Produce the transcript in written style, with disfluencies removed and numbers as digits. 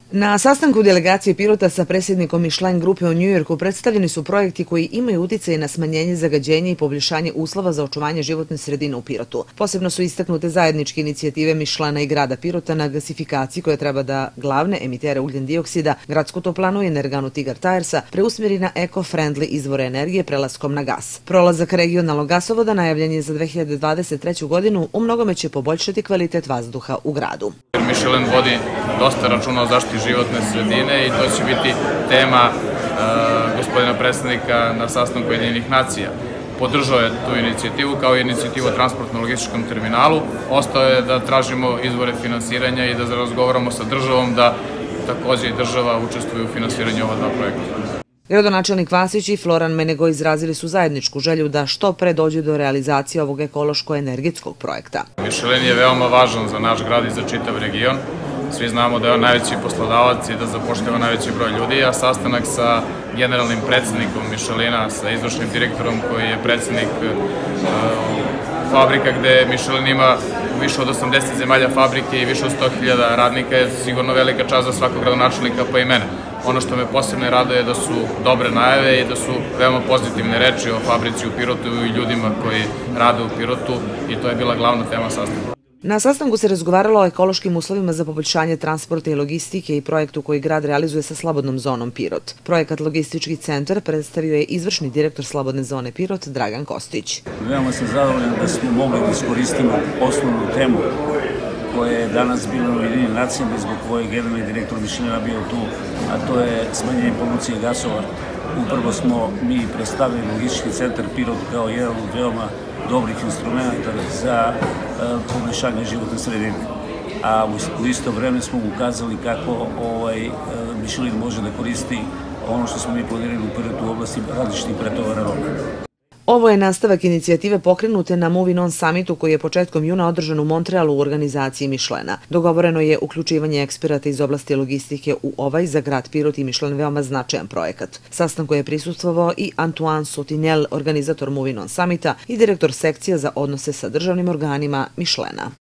Na sastanku delegacije Pirota sa predsjednikom Michelin grupe u Njujorku predstavljeni su projekti koji imaju uticaj na smanjenje zagađenja i poboljšanje uslova za očuvanje životne sredine u Pirotu. Posebno su istaknute zajedničke inicijative Michelina i grada Pirota na gasifikaciji koja treba da glavne emitere ugljen dioksida, gradsku toplanu i energanu Tigar Tiresa preusmjeri na eco-friendly izvore energije prelaskom na gas. Prolazak regionalnog gasovoda najavljen je za 2023. godinu, u mnogome će poboljšati kvalitet vazduha u gradu. Michelin vodi dosta računa o zaštiti životne sredine i to će biti tema gospodina predsjednika na sastanku Ujedinjenih nacija. Podržao je tu inicijativu kao i inicijativu o transportno-logističkom terminalu. Ostao je da tražimo izvore finansiranja i da razgovaramo sa državom da također i država učestvuje u finansiranju ova dva projekta. Gradonačelnik Vasić i Floran Menego izrazili su zajedničku želju da što pre dođe do realizacije ovog ekološko-energetskog projekta. Michelin je veoma važan za naš grad i za čitav region. Svi znamo da je on najveći poslodavac i da zapošljava najveći broj ljudi, a sastanak sa generalnim predsjednikom Michelina, sa izvršnim direktorom koji je predsjednik fabrika gde Michelin ima više od 80 zemalja fabrike i više od 100.000 radnika je sigurno velika čast za svakog gradonačelnika pa i mene. Ono što me posebno raduje je da su dobre najave i da su veoma pozitivne reči o fabrici u Pirotu i ljudima koji rade u Pirotu i to je bila glavna tema sastanka. Na sastanku se razgovaralo o ekološkim uslovima za poboljšanje transporta i logistike i projektu koji grad realizuje sa slobodnom zonom Pirot. Projekat Logistički centar predstavio je izvršni direktor slobodne zone Pirot Dragan Kostić. Veoma sam zadovoljan da smo mogli da iskoristimo osnovnu temu koja je danas bila u Ujedinjenim nacijama i zbog koje je generalni direktor Michelina bio tu, a to je smanjenje polucije gasova. Upravo smo mi predstavili Logistički centar Pirot kao jedan od veoma dobrih instrumenta za poboljšanje životne sredine. A u isto vreme smo ukazali kako Michelin može da koristi ono što smo mi planirali u Pirotu u oblasti različitih pretovara robe. Ovo je nastavak inicijative pokrenute na Moving On Summitu koji je početkom juna održan u Montrealu u organizaciji Michelina. Dogovoreno je uključivanje eksperata iz oblasti logistike u ovaj za grad Pirot i Michelin veoma značajan projekat. Sastanku je prisustvovao i Antoine Sautinel, organizator Moving On Summita i direktor sekcija za odnose sa državnim organima Michelina.